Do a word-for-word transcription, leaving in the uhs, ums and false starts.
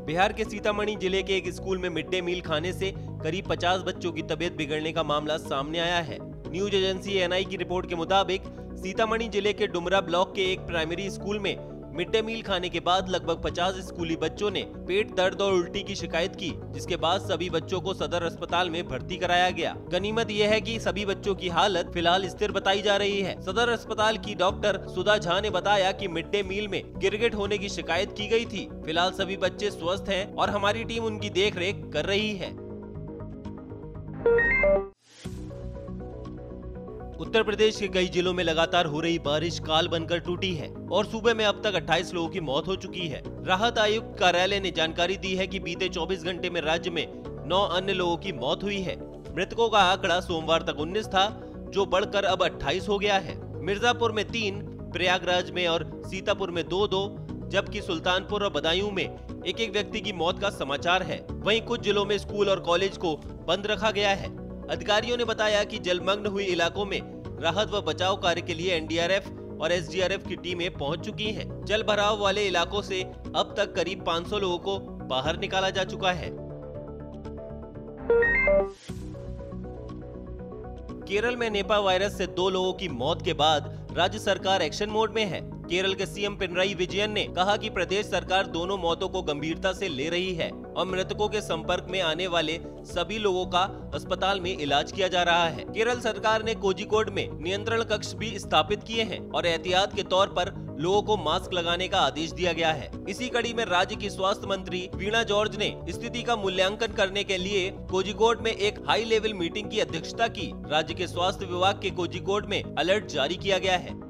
बिहार के सीतामढ़ी जिले के एक स्कूल में मिड डे मील खाने से करीब पचास बच्चों की तबीयत बिगड़ने का मामला सामने आया है। न्यूज एजेंसी एन आई की रिपोर्ट के मुताबिक सीतामढ़ी जिले के डुमरा ब्लॉक के एक प्राइमरी स्कूल में मिड डे मील खाने के बाद लगभग पचास स्कूली बच्चों ने पेट दर्द और उल्टी की शिकायत की, जिसके बाद सभी बच्चों को सदर अस्पताल में भर्ती कराया गया। गनीमत यह है कि सभी बच्चों की हालत फिलहाल स्थिर बताई जा रही है। सदर अस्पताल की डॉक्टर सुधा झा ने बताया कि मिड डे मील में गिरगिट होने की शिकायत की गई थी। फिलहाल सभी बच्चे स्वस्थ हैं और हमारी टीम उनकी देख रेख कर रही है। उत्तर प्रदेश के कई जिलों में लगातार हो रही बारिश काल बनकर टूटी है और सूबे में अब तक अट्ठाईस लोगों की मौत हो चुकी है। राहत आयुक्त कार्यालय ने जानकारी दी है कि बीते चौबीस घंटे में राज्य में नौ अन्य लोगों की मौत हुई है। मृतकों का आंकड़ा सोमवार तक उन्नीस था, जो बढ़कर अब अट्ठाईस हो गया है। मिर्जापुर में तीन, प्रयागराज में और सीतापुर में दो दो, जबकि सुल्तानपुर और बदायूं में एक एक व्यक्ति की मौत का समाचार है। वहीं कुछ जिलों में स्कूल और कॉलेज को बंद रखा गया है। अधिकारियों ने बताया कि जलमग्न हुए इलाकों में राहत व बचाव कार्य के लिए एन डी आर एफ और एस डी आर एफ की टीमें पहुंच चुकी हैं। जल भराव वाले इलाकों से अब तक करीब पाँच सौ लोगों को बाहर निकाला जा चुका है। केरल में निपा वायरस से दो लोगों की मौत के बाद राज्य सरकार एक्शन मोड में है। केरल के सी एम पिनराई विजयन ने कहा कि प्रदेश सरकार दोनों मौतों को गंभीरता से ले रही है और मृतकों के संपर्क में आने वाले सभी लोगों का अस्पताल में इलाज किया जा रहा है। केरल सरकार ने कोझिकोड में नियंत्रण कक्ष भी स्थापित किए हैं और एहतियात के तौर पर लोगों को मास्क लगाने का आदेश दिया गया है। इसी कड़ी में राज्य की स्वास्थ्य मंत्री वीणा जॉर्ज ने स्थिति का मूल्यांकन करने के लिए कोझिकोड में एक हाई लेवल मीटिंग की अध्यक्षता की। राज्य के स्वास्थ्य विभाग के कोझिकोड में अलर्ट जारी किया गया है।